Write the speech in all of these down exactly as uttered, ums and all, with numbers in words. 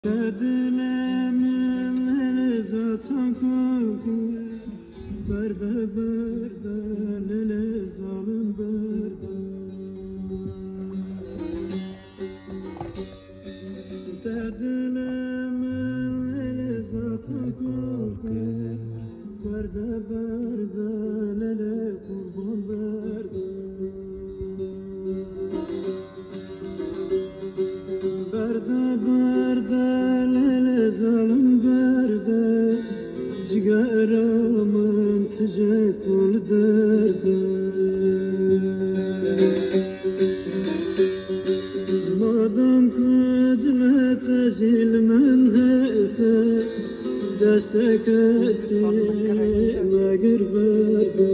دلمن لذتا کوکو برده برده للظالم برده دلمن لذتا کوکو برده برده لل قربان برده برده برده لل ظالم برده جگرمن تجکل درده مادام کدلت جیل من هسه دست کسی مگر برده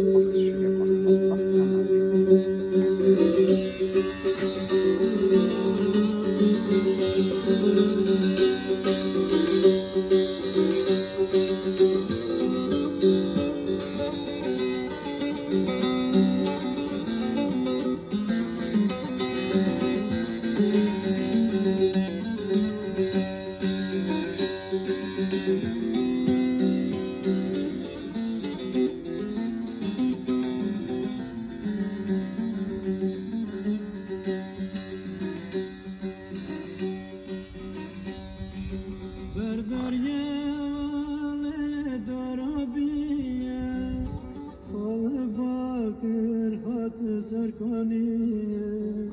سرکانیه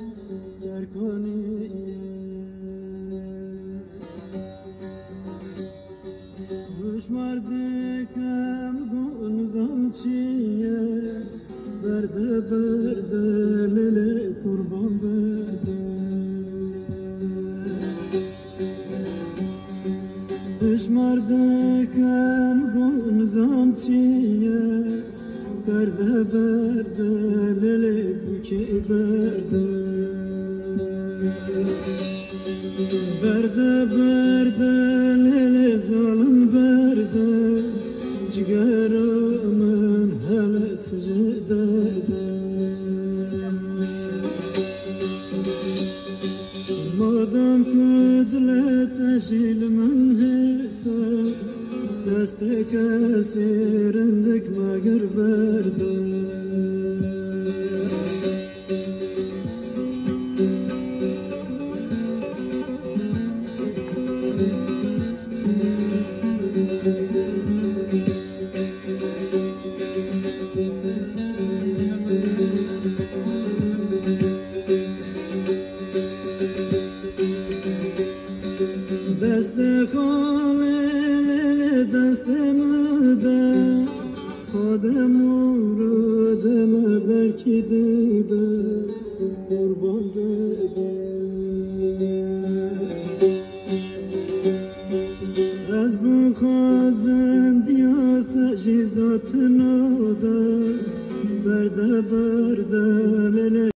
سرکانیه خوش مردکم گونزم چیه برده برده لل قربان برده خوش مردکم گونزم چیه برده برده لل بوکه برده برده برده لل ظالم برده جگرمن هلت جدرده مادام کدلت اشیل من حسه دست کسی رندک مگر برده دست خاله دست مده خودم موردم بلکی دیده قربان دیده از بخوازن دیاث جیزات